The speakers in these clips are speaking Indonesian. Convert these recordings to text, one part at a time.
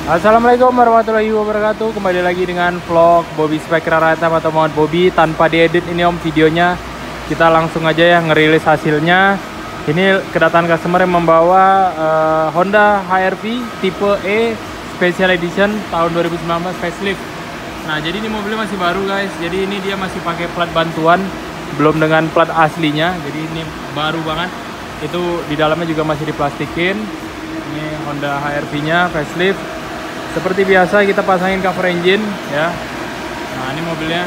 Assalamualaikum warahmatullahi wabarakatuh. Kembali lagi dengan vlog Bobby Spek Raratam atau Muhammad Bobby tanpa diedit ini om videonya. Kita langsung aja ya ngerilis hasilnya. Ini kedatangan customer yang membawa Honda HR-V tipe E Special Edition tahun 2019 facelift. Nah, jadi ini mobilnya masih baru guys. Jadi ini dia masih pakai plat bantuan, belum dengan plat aslinya. Jadi ini baru banget. Itu di dalamnya juga masih diplastikin. Ini Honda HR-V-nya facelift. Seperti biasa kita pasangin cover engine ya. Nah, ini mobilnya.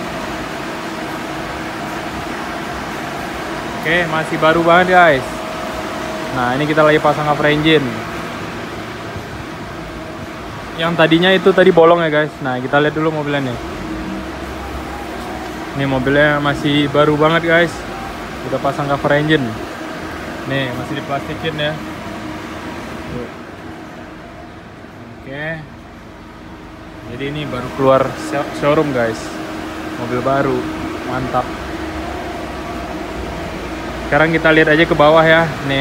Oke, masih baru banget guys. Nah, ini kita lagi pasang cover engine. Yang tadinya itu tadi bolong ya guys. Nah, kita lihat dulu mobilnya nih. Ini mobilnya masih baru banget guys. Udah pasang cover engine. Nih, masih diplastikin ya. Oke. Jadi ini baru keluar showroom guys. Mobil baru, mantap. Sekarang kita lihat aja ke bawah ya, nih.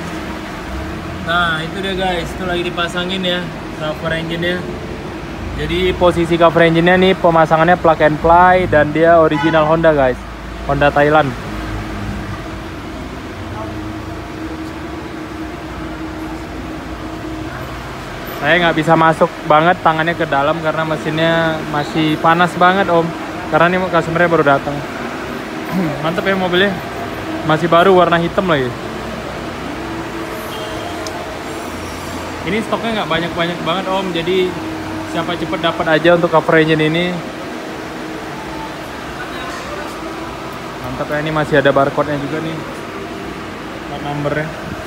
Nah, itu dia guys, itu lagi dipasangin ya cover engine-nya. Jadi posisi cover engine-nya nih pemasangannya plug and play dan dia original Honda guys. Honda Thailand. Saya nggak bisa masuk banget tangannya ke dalam karena mesinnya masih panas banget om. Karena ini customer-nya baru datang. Mantep ya mobilnya. Masih baru warna hitam lagi. Ini stoknya nggak banyak-banyak banget om. Jadi siapa cepet dapat aja untuk cover engine ini. Mantap ya, ini masih ada barcode-nya juga nih. Plat number-nya.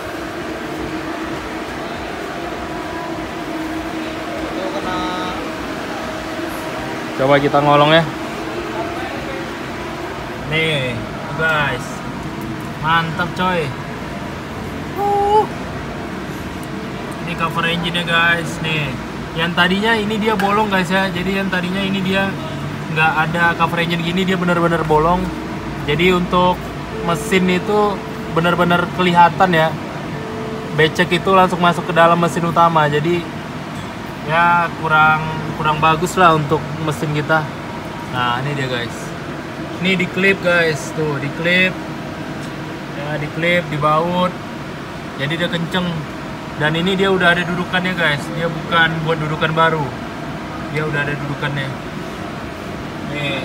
Coba kita ngolong ya. Nih guys, mantap coy. Ini cover engine nya guys. Nih, yang tadinya ini dia bolong guys ya. Jadi yang tadinya ini dia nggak ada cover engine gini, dia bener-bener bolong. Jadi untuk mesin itu bener-bener kelihatan ya. Becek itu langsung masuk ke dalam mesin utama. Jadi ya kurang bagus lah untuk mesin kita. Nah, ini dia guys. Ini di clip guys, tuh di clip. Ya, di clip, dibaut. Jadi dia kenceng. Dan ini dia udah ada dudukannya guys. Dia bukan buat dudukan baru. Dia udah ada dudukannya. Nih.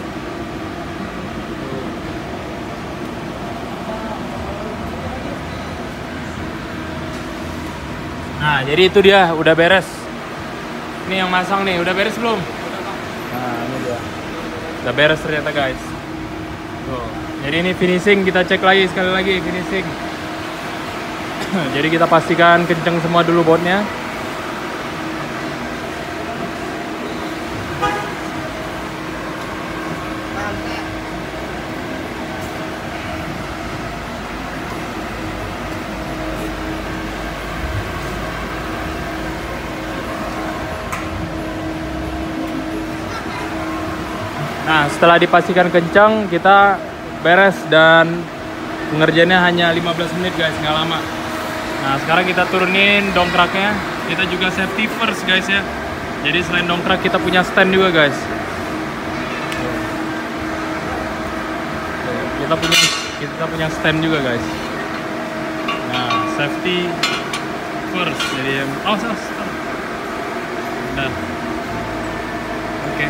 Nah, jadi itu dia udah beres. Ini yang masang nih, udah beres belum? Nah, ini dia. Udah beres ternyata guys. Tuh. Jadi ini finishing, kita cek lagi sekali lagi finishing. Jadi kita pastikan kenceng semua dulu bautnya. Nah, setelah dipastikan kencang, kita beres dan pengerjaannya hanya 15 menit guys, nggak lama. Nah, sekarang kita turunin dongkraknya. Kita juga safety first guys ya. Jadi selain dongkrak kita punya stand juga guys. Kita punya stand juga guys. Nah, safety first. Jadi salah. Udah. Oke.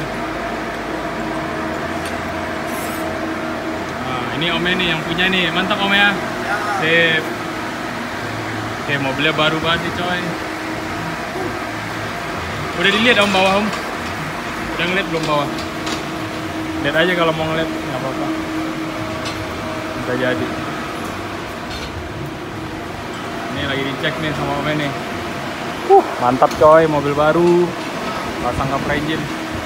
Ini omnya nih yang punya nih, mantap om ya. Sip. Oke, mobilnya baru banget nih coy. Udah dilihat om bawah om? Udah ngeliat belum bawah? Lihat aja kalau mau ngeliat, nggak apa-apa. Bisa jadi. Ini lagi dicek nih sama omnya nih. Mantap coy, mobil baru. Pasang cover engine.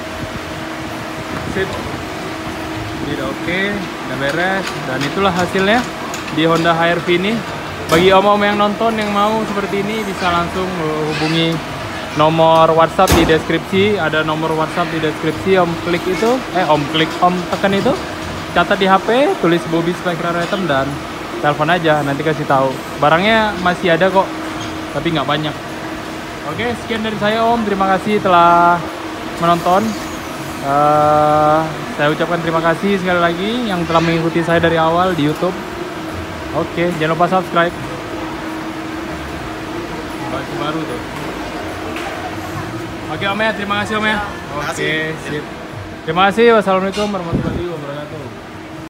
Sip. Ini udah oke, udah beres, dan itulah hasilnya di Honda HR-V ini. Bagi om-om yang nonton yang mau seperti ini bisa langsung hubungi nomor WhatsApp di deskripsi. Ada nomor WhatsApp di deskripsi, om tekan itu, catat di HP, tulis Bobby Spek Raratam dan telepon aja, nanti kasih tahu. Barangnya masih ada kok, tapi nggak banyak. Oke, sekian dari saya Om. Terima kasih telah menonton. Saya ucapkan terima kasih sekali lagi yang telah mengikuti saya dari awal di YouTube. Oke, jangan lupa subscribe. Baru tuh. Oke Om ya, terima kasih Om ya. Oke, sip. Terima kasih. Wassalamualaikum warahmatullahi wabarakatuh.